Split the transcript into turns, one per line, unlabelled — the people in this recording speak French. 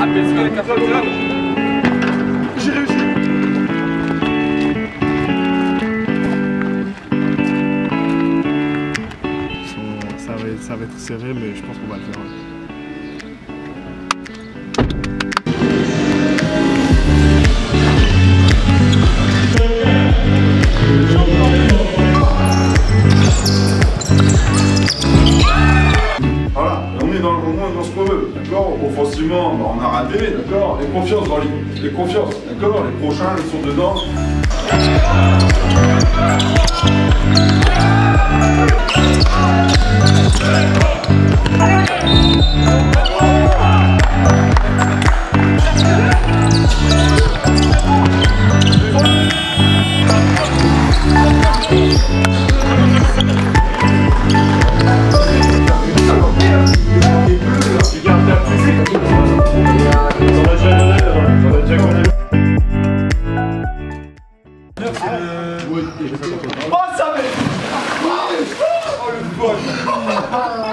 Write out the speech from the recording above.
J'ai réussi. Ça va être serré, mais je pense qu'on va le faire.
Voilà, on est dans le moment, dans ce qu'on veut, d'accord. Offensivement, bah, on a raté, d'accord. Et confiance dans les confiance, d'accord. Les prochains, ils sont dedans.
Oh, ça va! Oh, le